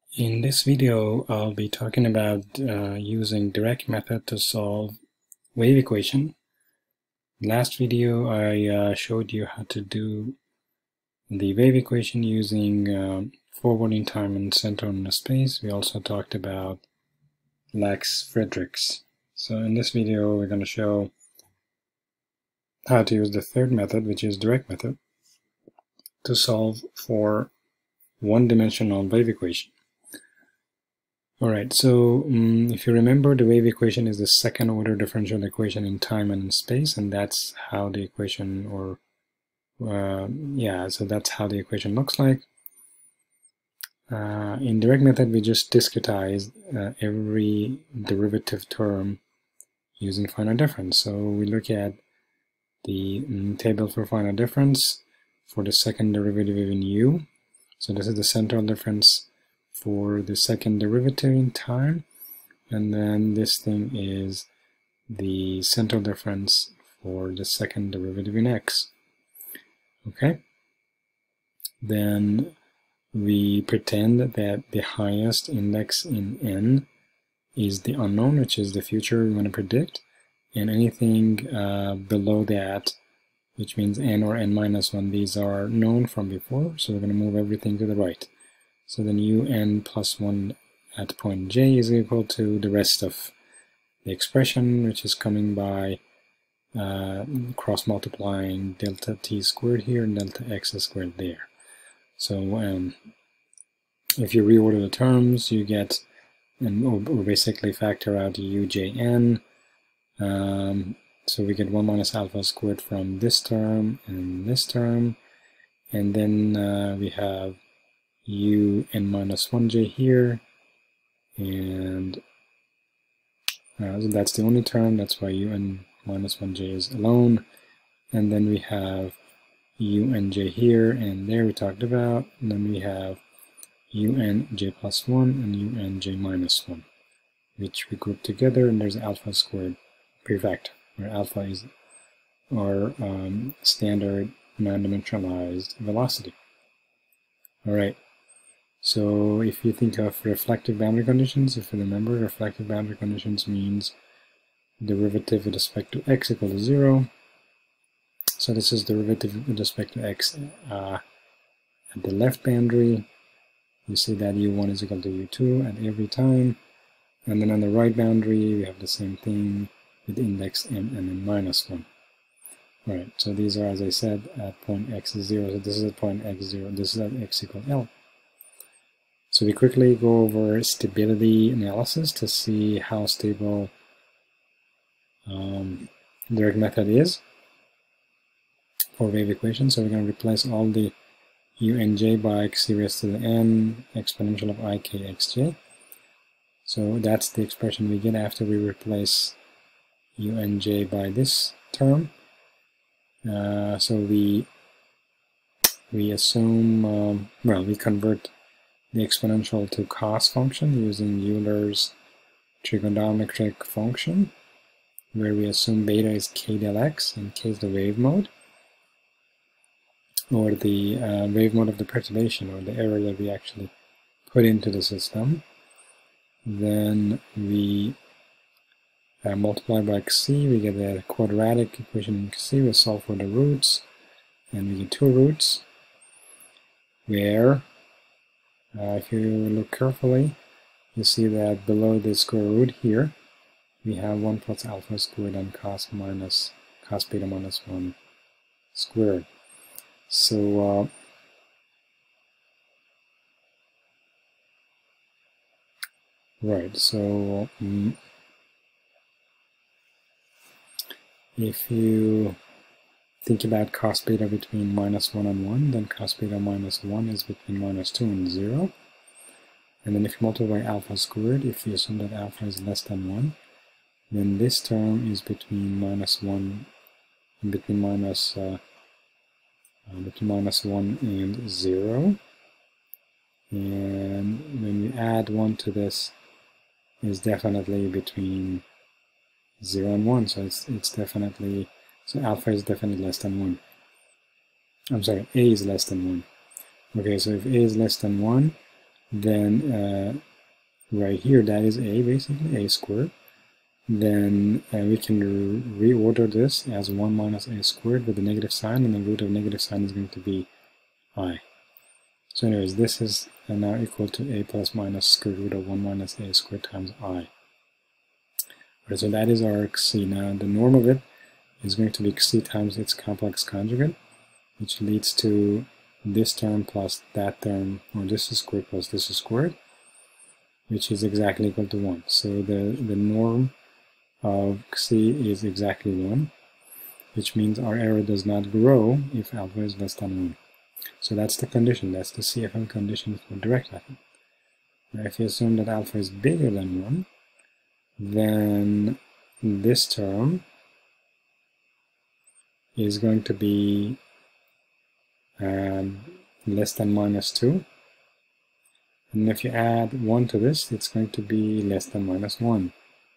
In this video, I'll be talking about using direct method to solve wave equation. Last video, I showed you how to do the wave equation using forwarding time and center in the space. We also talked about Lax-Friedrichs. So in this video, we're going to show how to use the third method, which is direct method, to solve for one-dimensional wave equation. Alright, so if you remember, the wave equation is the second order differential equation in time and in space, and that's how the equation, so that's how the equation looks like. In direct method, we just discretize every derivative term using finite difference. So we look at the table for finite difference for the second derivative in u. So this is the central difference for the second derivative in time, and then this thing is the central difference for the second derivative in x. Okay, then we pretend that the highest index in n is the unknown, which is the future we want to predict, and anything below that, which means n or n minus 1, these are known from before, so we're going to move everything to the right. So then un plus 1 at point j is equal to the rest of the expression, which is coming by cross-multiplying delta t squared here and delta x squared there. So if you reorder the terms, you get, or basically factor out ujn. So we get 1 minus alpha squared from this term and this term, and then we have un minus 1j here, and so that's the only term, that's why un minus 1j is alone. And then we have unj here and there we talked about, and then we have unj plus 1 and unj minus 1, which we group together, and there's alpha squared prefactor, where alpha is our standard non-dimensionalized velocity. Alright. So if you think of reflective boundary conditions, if you remember, reflective boundary conditions means derivative with respect to x equal to 0. So this is derivative with respect to x at the left boundary. You see that u1 is equal to u2 at every time. And then on the right boundary, we have the same thing with index m and n minus 1. Alright, so these are, as I said, at point x is 0. So this is at point x 0. This is at x equal L. So we quickly go over stability analysis to see how stable direct method is for wave equation. So we're going to replace all the unj by x raised to the n exponential of ikxj. So that's the expression we get after we replace unj by this term. So we assume, we convert the exponential to cos function using Euler's trigonometric function, where we assume beta is k del x and k is the wave mode, or the wave mode of the perturbation, or the error that we actually put into the system. Then we multiply by xc, we get a quadratic equation in xc, we solve for the roots, and we get two roots, where if you look carefully, you see that below the square root here, we have 1 plus alpha squared and cos beta minus 1 squared. So so if you think about cos beta between minus 1 and 1, then cos beta minus 1 is between minus 2 and 0. And then if you multiply alpha squared, if you assume that alpha is less than 1, then this term is between minus 1 and 0. And when we add 1 to this, is definitely between 0 and 1, so it's definitely, so alpha is definitely less than 1. I'm sorry, a is less than 1. Okay, so if a is less than 1, then right here, that is a, basically, a squared. Then we can reorder this as 1 minus a squared with the negative sign, and the root of negative sign is going to be I. So anyways, this is now equal to a plus minus square root of 1 minus a squared times I. Right, so that is our xc. Now the norm of it is going to be xc times its complex conjugate, which leads to this term plus that term, or this is squared plus this is squared, which is exactly equal to 1. So the norm of xc is exactly 1, which means our error does not grow if alpha is less than 1. So that's the condition, that's the CFM condition for direct method. Now if you assume that alpha is bigger than 1, then this term is going to be less than minus 2. And if you add 1 to this, it's going to be less than minus 1.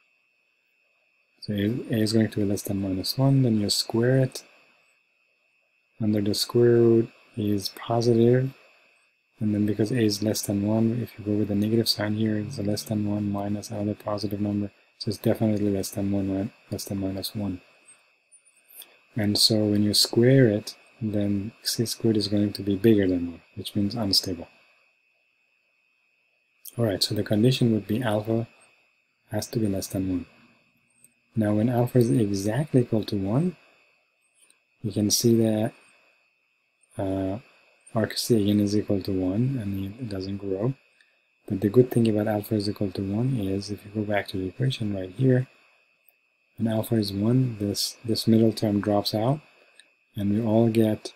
So a is going to be less than minus 1, then you square it. Under the square root is positive, and then because a is less than 1, if you go with the negative sign here, it's a less than 1 minus another positive number, so it's definitely less than 1, right? Less than minus 1. And so when you square it, then c squared is going to be bigger than 1, which means unstable. Alright, so the condition would be alpha has to be less than 1. Now when alpha is exactly equal to 1, you can see that arc C again is equal to 1, and it doesn't grow. But the good thing about alpha is equal to 1 is, if you go back to the equation right here, when alpha is 1, this middle term drops out, and we all get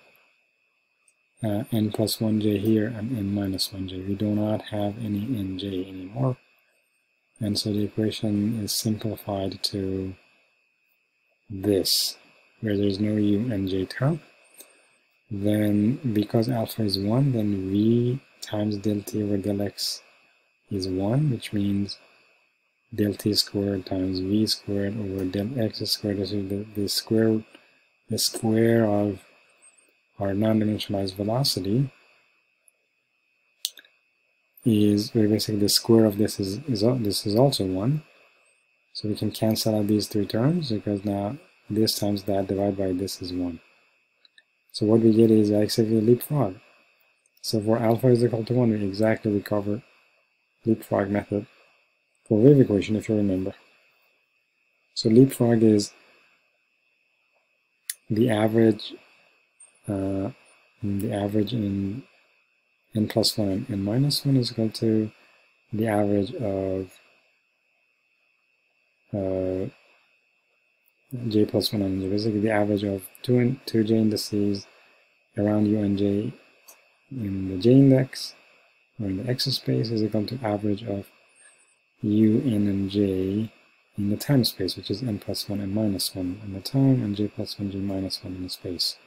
n plus 1j here and n minus 1j. We do not have any nj anymore, and so the equation is simplified to this, where there's no u and j term. Then because alpha is 1, then v times del t over del x is 1, which means del t squared times v squared over del x squared. So the square of our non-dimensionalized velocity is basically the square of this is also 1. So we can cancel out these three terms, because now this times that divided by this is 1. So what we get is basically leapfrog. So for alpha is equal to 1, we exactly recover leapfrog method for wave equation, if you remember. So leapfrog is the average in n plus 1 and n minus 1 is equal to the average of j plus 1 and j, basically the average of 2j indices around u and j in the j index, or in the x space, is equal to average of u, n, and j in the time space, which is n plus 1 and minus 1 in the time, and j plus 1, j minus 1 in the space.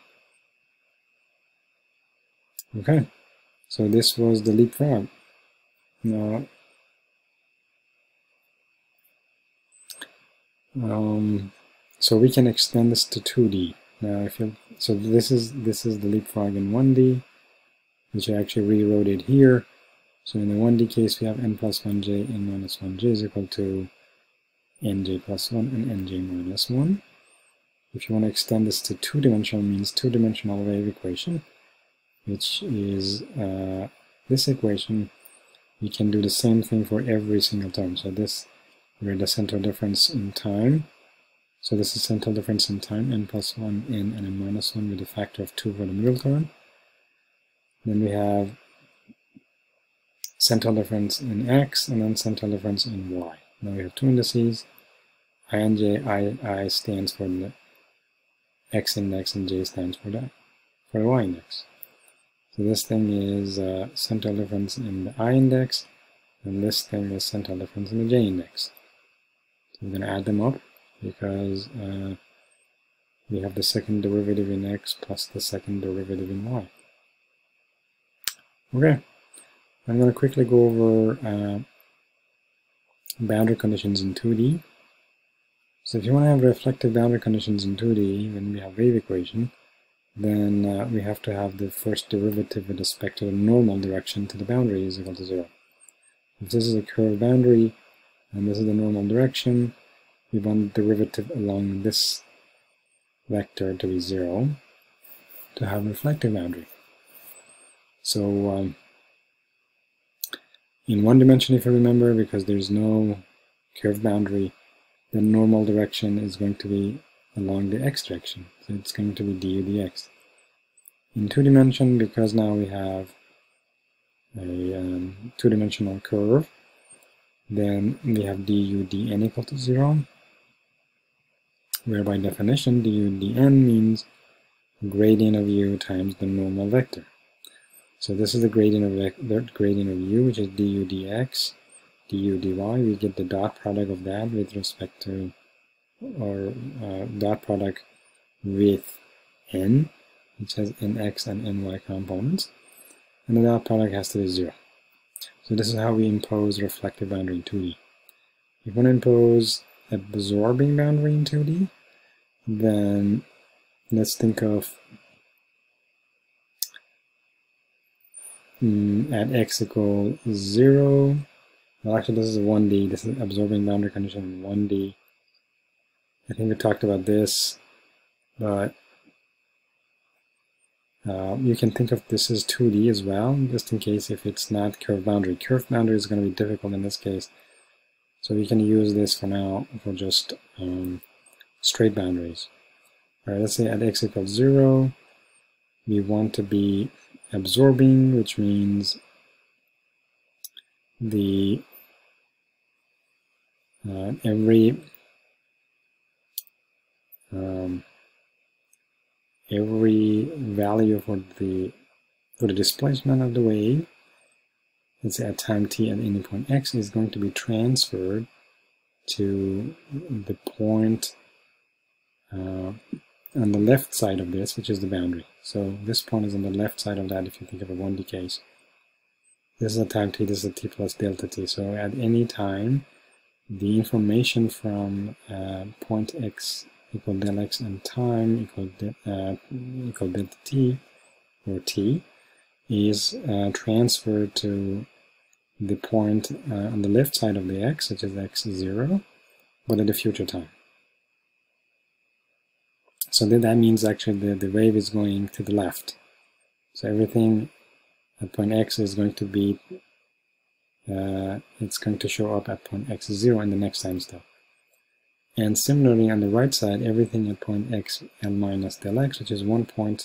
Okay, so this was the leapfrog. Now, so we can extend this to 2D. Now, so this is the leapfrog in 1D, which I actually rewrote it here. So in the 1D case, we have n plus 1j, n minus 1j is equal to nj plus 1 and nj minus 1. If you want to extend this to two-dimensional, means two-dimensional wave equation, which is this equation, we can do the same thing for every single term. So this, where the central difference in time, so this is central difference in time, n plus 1, n, and n minus 1 with a factor of 2 for the middle term. Then we have central difference in x, and then central difference in y. Now we have two indices, I and j. I stands for the x index, and j stands for the y index. So this thing is central difference in the I index, and this thing is central difference in the j index. So we're going to add them up, because we have the second derivative in x plus the second derivative in y. Okay, I'm going to quickly go over boundary conditions in 2D. So if you want to have reflective boundary conditions in 2D, when we have wave equation, then we have to have the first derivative with respect to the normal direction to the boundary is equal to 0. If this is a curved boundary and this is the normal direction, we want the derivative along this vector to be 0 to have a reflective boundary. So in one dimension, if you remember, because there's no curved boundary, the normal direction is going to be along the x direction. So it's going to be du dx. In two dimension, because now we have a two-dimensional curve, then we have du dn equal to 0, where by definition du dn means gradient of u times the normal vector. So this is the gradient of u, which is du dx, du dy. We get the dot product of that with respect to, or dot product with n, which has nx and ny components, and the dot product has to be 0. So this is how we impose reflective boundary in 2D. If you want to impose absorbing boundary in 2D, then let's think of at x equal 0. Well, actually, this is 1D. This is absorbing boundary condition in 1D. I think we talked about this, but you can think of this as 2D as well, just in case if it's not curved boundary. Curved boundary is going to be difficult in this case, so we can use this for now for just straight boundaries. All right, let's say at x equals 0, we want to be absorbing, which means the every value for the displacement of the wave, let's say at time t at any point x, is going to be transferred to the point on the left side of this, which is the boundary. So this point is on the left side of that if you think of a 1D case. This is a time t, this is a t plus delta t. So at any time, the information from point x equal del x and time equal delta t, or t, is transferred to the point on the left side of the x, which is x0, but at a future time. So that means actually the wave is going to the left. So everything at point x is going to be, it's going to show up at point x0 in the next time step. And similarly on the right side, everything at point x l minus del x, which is one point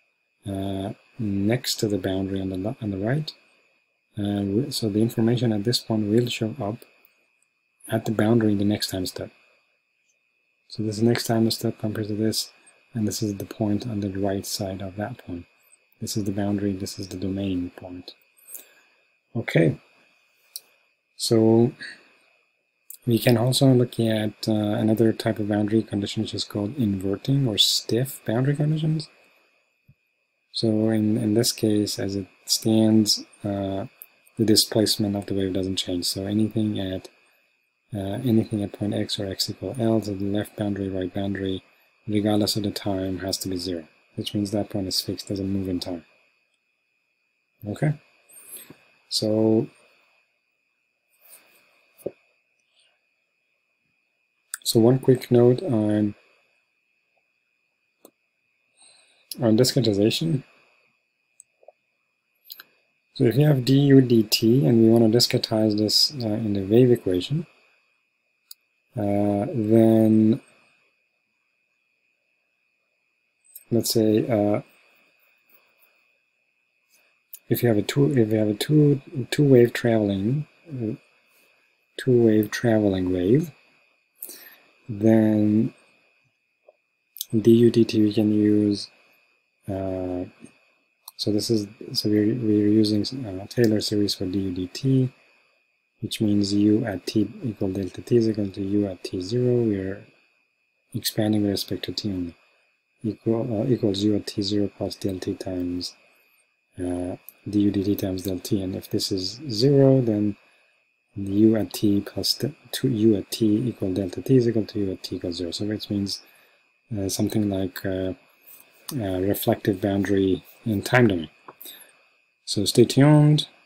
next to the boundary on the right. So the information at this point will show up at the boundary in the next time step. So this next time step compares to this, and this is the point on the right side of that point. This is the boundary, this is the domain point. Okay, so we can also look at another type of boundary condition, which is called inverting or stiff boundary conditions. So in this case, as it stands, the displacement of the wave doesn't change. So anything at point x or x equal L, so the left boundary, right boundary, regardless of the time, has to be 0, which means that point is fixed, doesn't move in time. Okay, so one quick note on discretization. So if you have du dt and we want to discretize this in the wave equation, then let's say if you have a two wave traveling wave, then du dt we can use. So we're using Taylor series for du dt, which means u at t equal delta t is equal to u at t0. We're expanding with respect to t only. Equals u at t0 plus del t times du dt times del t. And if this is 0, then u at t plus u at t equal delta t is equal to u at t equals 0. So which means something like reflective boundary in time domain. So stay tuned.